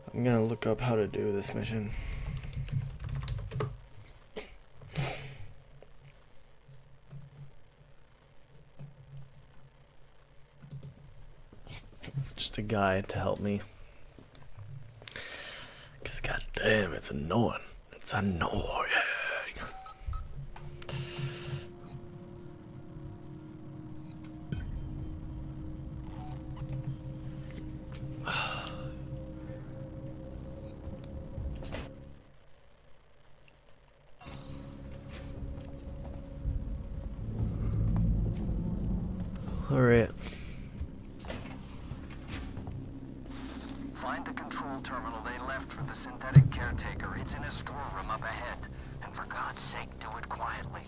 I'm gonna look up how to do this mission. Just a guide to help me. Cause goddamn, it's annoying. It's annoying. Alright. Find the control terminal they left for the synthetic caretaker. It's in a storeroom up ahead. And for God's sake, do it quietly.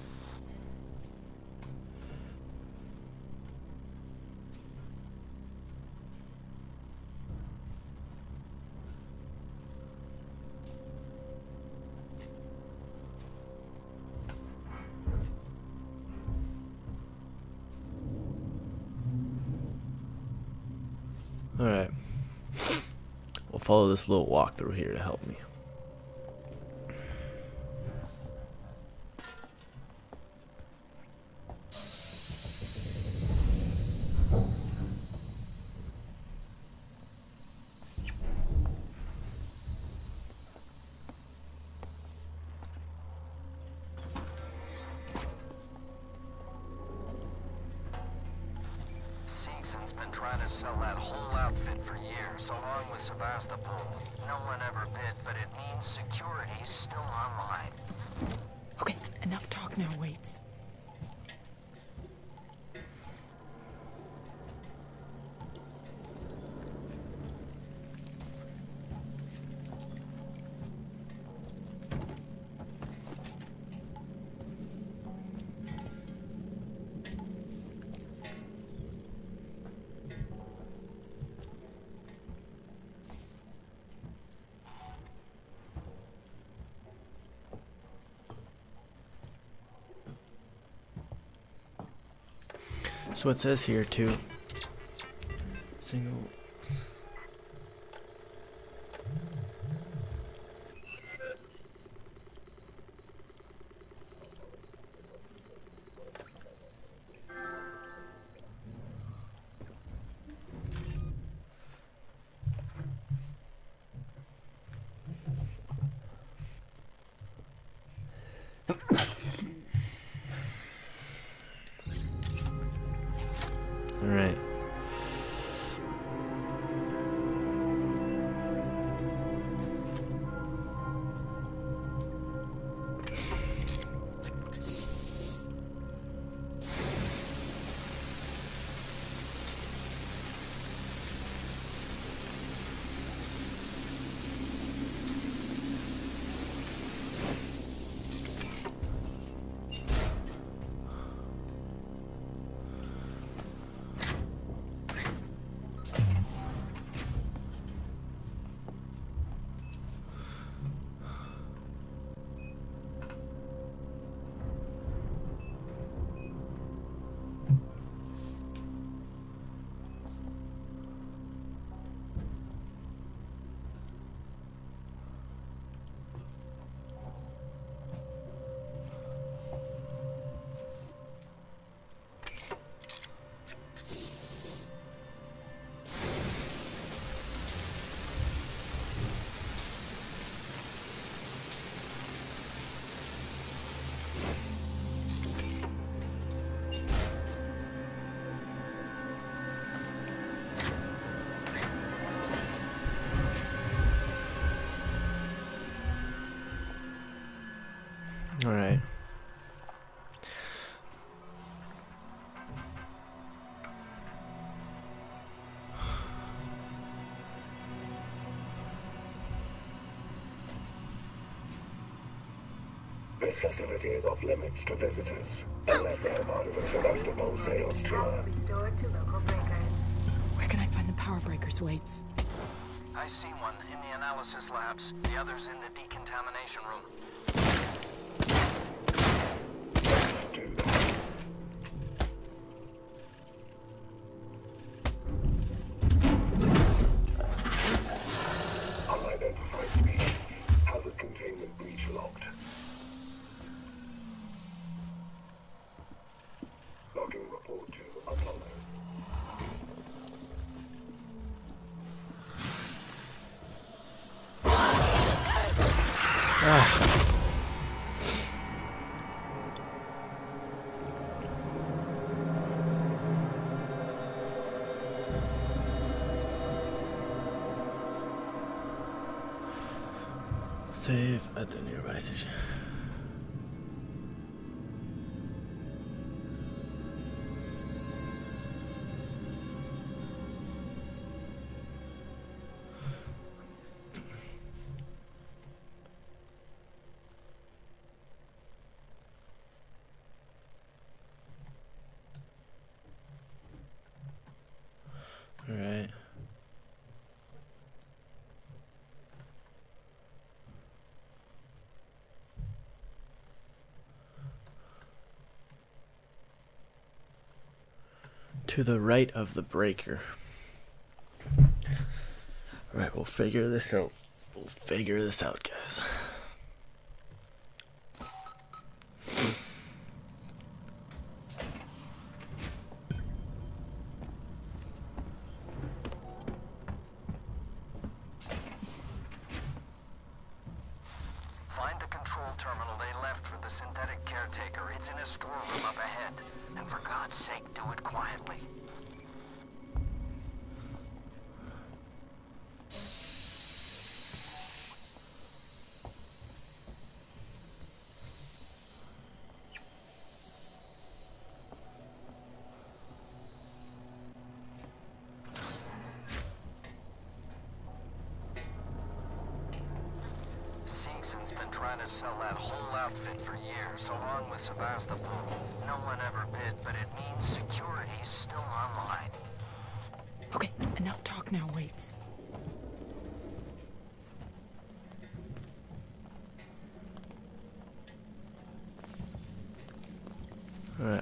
Alright. We'll follow this little walkthrough here to help me. Seegson's been trying to sell that whole outfit for years, along with Sevastopol. No one ever bid, but it means security's still online. Okay, enough talk now, Waits. So it says here too. Single. All right. All right. This facility is off limits to visitors, unless they are part of the Sevastopol sales tour. Restored to local breakers. Where can I find the power breakers, Waits? I see one in the analysis labs. The other's in the decontamination room. Do that. Save at the nearby station. All right. To the right of the breaker. Alright, we'll figure this out. We'll figure this out, guys. Find the control terminal they left for the synthetic caretaker. It's in a storeroom up ahead. And for God's sake, do it quietly. Trying to sell that whole outfit for years, along with Sebastopol. No one ever bid, but it means security's still online. Okay, enough talk now, Waits. Alright.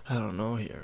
I don't know here.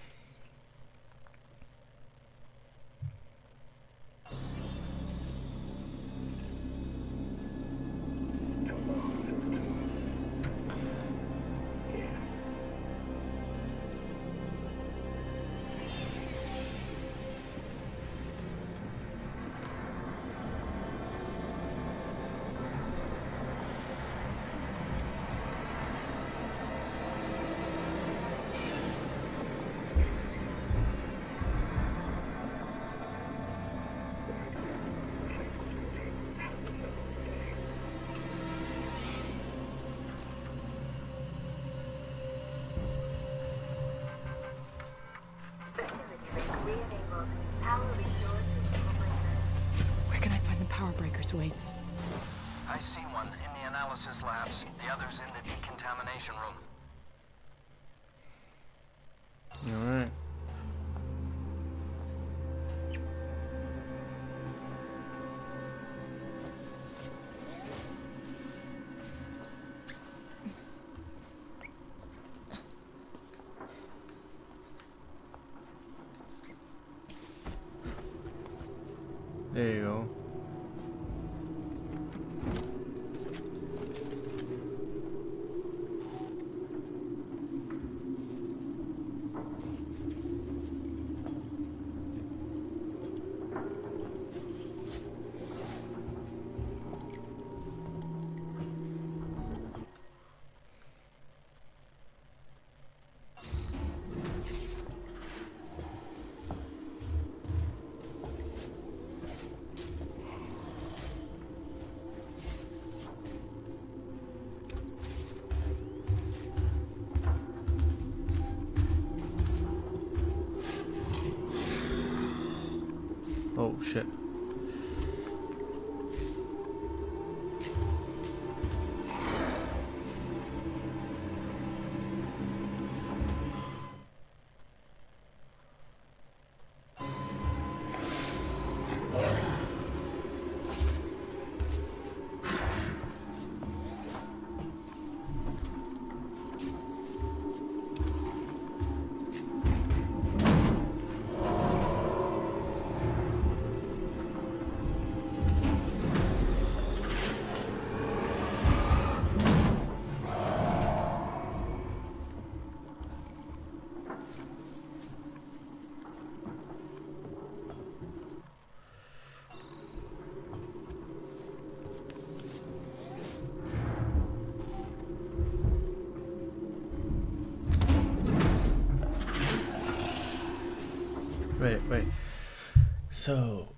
Re-enabled. Power restored to local breakers. Where can I find the power breakers, Waits? I see one in the analysis labs. The other's in the decontamination room. Alright. There you go. Oh shit. Wait. So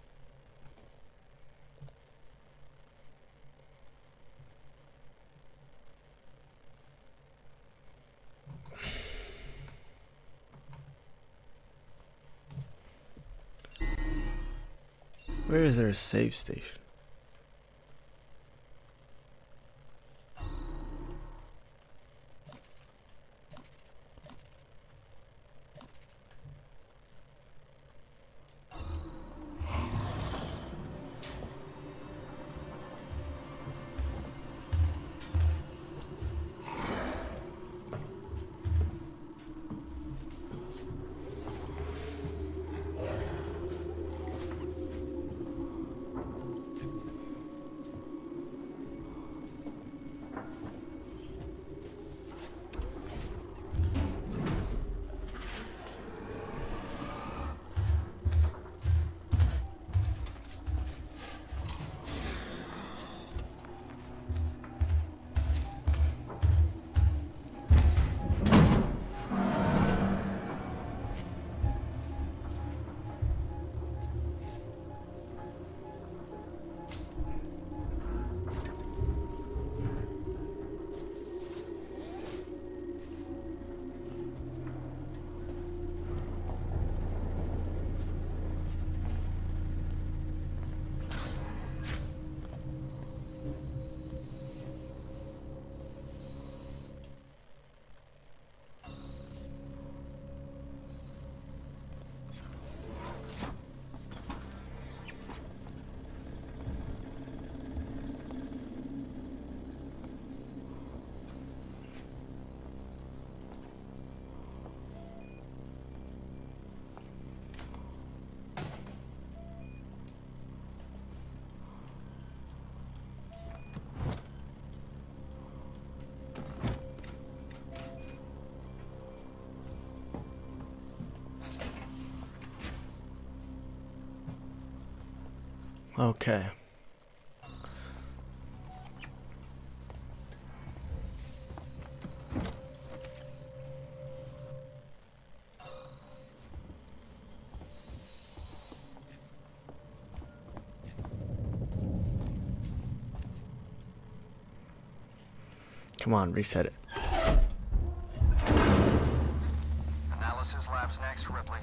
where is there a save station? Okay. Come on, reset it. Analysis labs next, Ripley.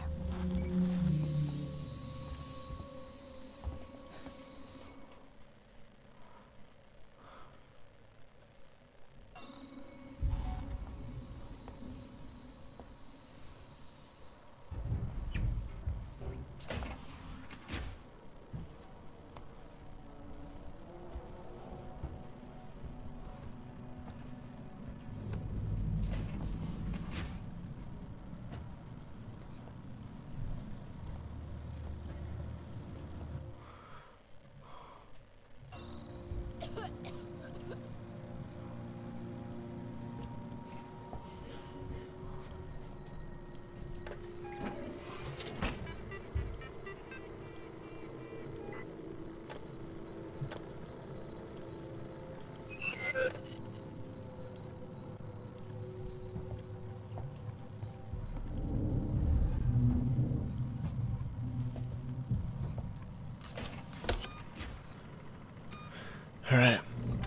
Alright.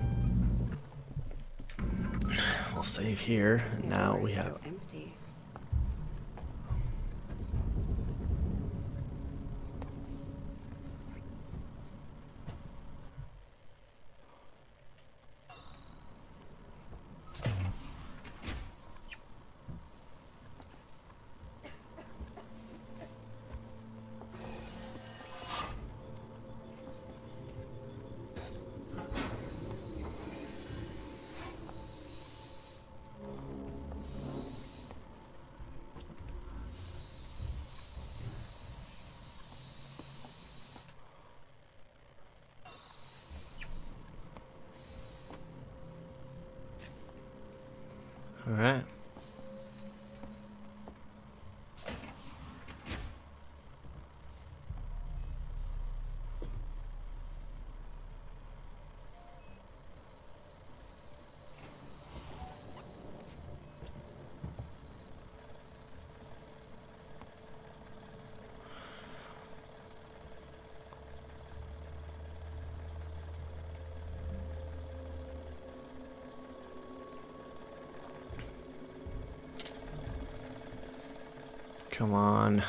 We'll save here. And now we have. So empty. Alright. Come on.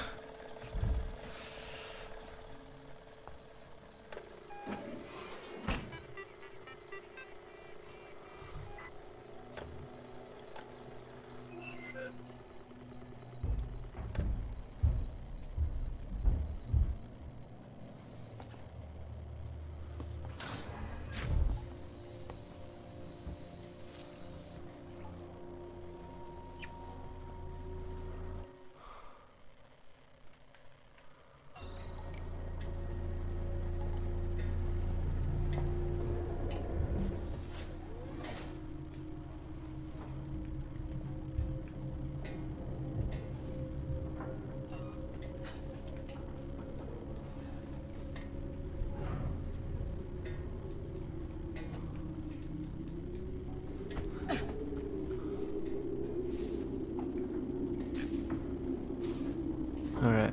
Alright.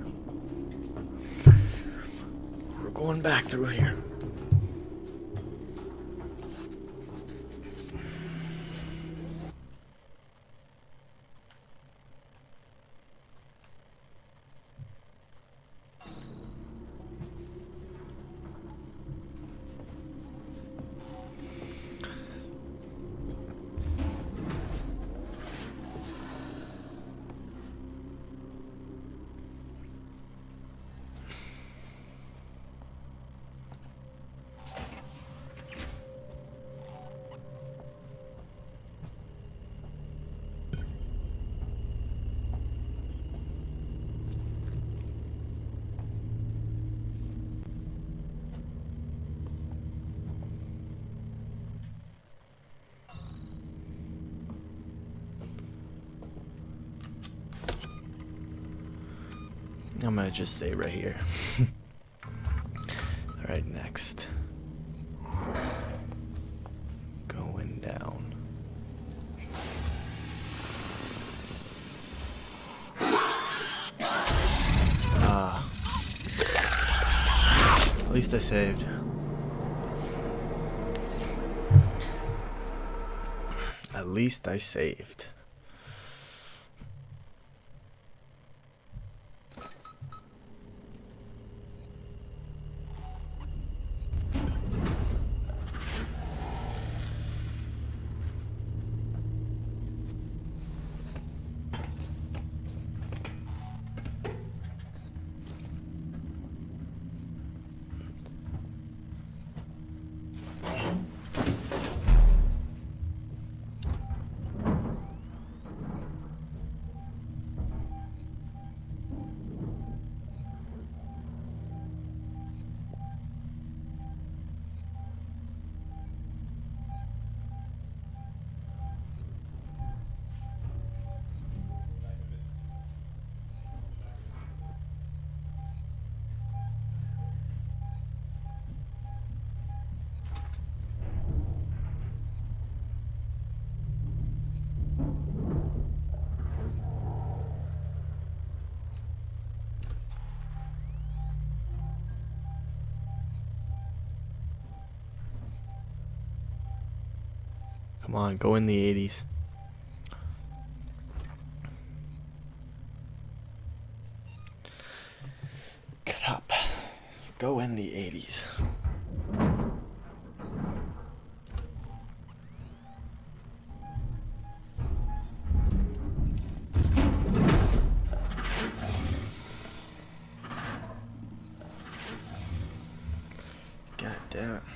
We're going back through here. I'm gonna just stay right here. Alright, Alright, next. Going down. Ah. At least I saved. At least I saved. Come on, go in the 80s. Get up. Go in the 80s. God damn it.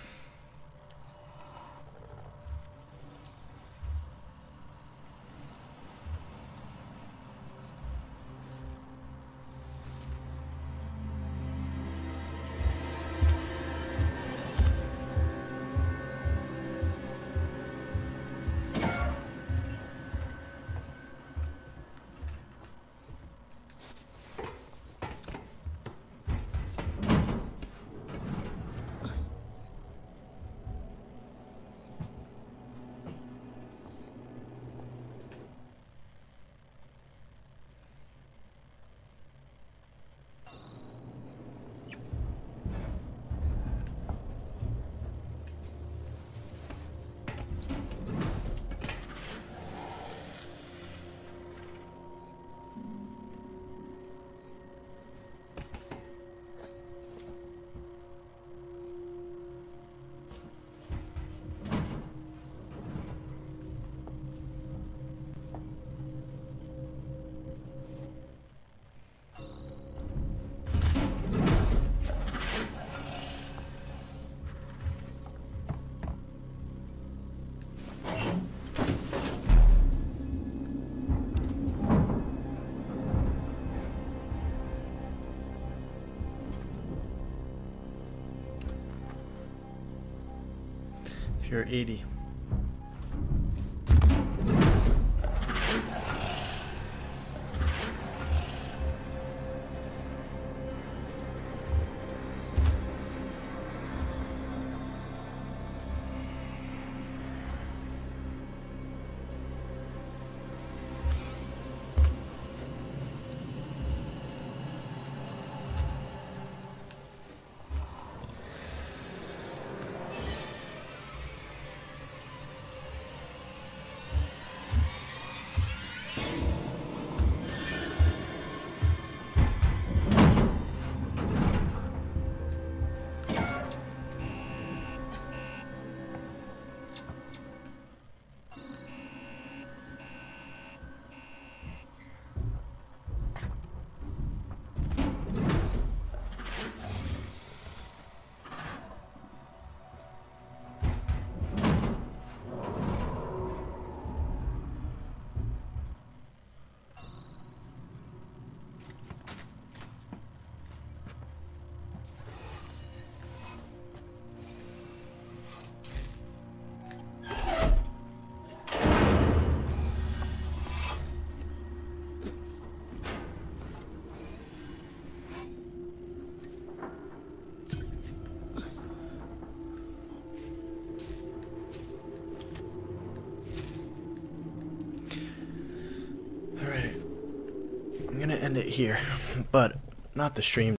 If you're 80. here, but not the stream.